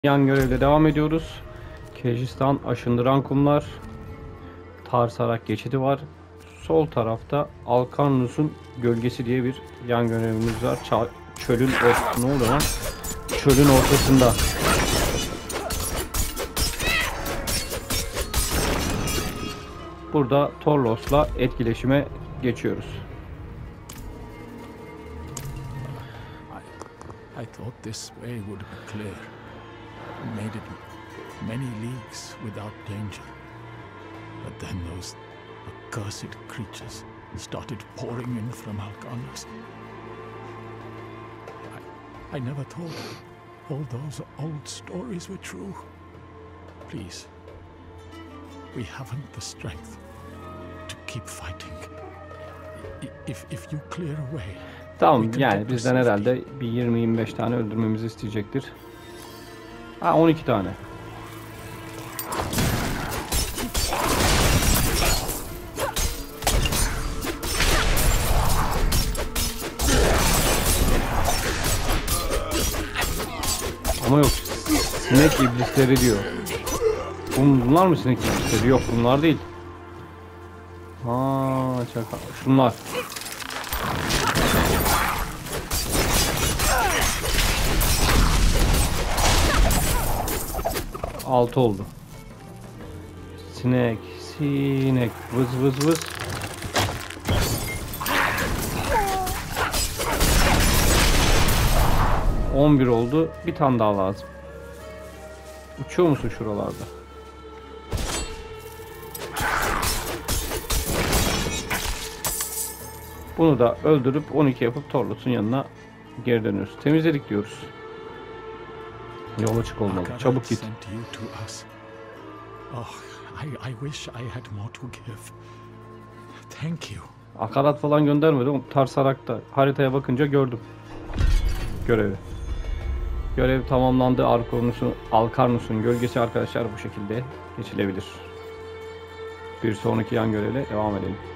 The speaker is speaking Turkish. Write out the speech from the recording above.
Yan görevle devam ediyoruz. Kejistan aşındıran kumlar. Tarsarak geçidi var. Sol tarafta Alkarnus'un gölgesi diye bir yan görevimiz var. Çölün ortasında, ne oluyor lan? Çölün ortasında. Burada Torlos'la etkileşime geçiyoruz. I thought this way would be clear. Made it many leagues without danger. But then those accursed creatures started pouring in from Alcarnus. I never thought all those old stories were true. Please, we haven't the strength to keep fighting. If you clear away. Tamam, yani bizden herhalde bir 20-25 tane öldürmemizi isteyecektir. Ha, 12 tane. Ama yok, sinek iblisleri diyor. Bunlar mı sinek iblisleri? Yok, bunlar değil. Aa, çakal. Şunlar. Altı oldu. Sinek, sinek, vız vız vız. ...11 oldu. Bir tane daha lazım. Uçuyor musun şuralarda? Bunu da öldürüp 12 yapıp Torlos'un yanına geri dönüyoruz. Temizledik diyoruz. Yol açık olmalı. Çabuk git. Akarat falan göndermedim. Tarsarak'ta haritaya bakınca gördüm görevi. Görev tamamlandı. Alkarnus'un gölgesi arkadaşlar bu şekilde geçilebilir. Bir sonraki yan görevle devam edelim.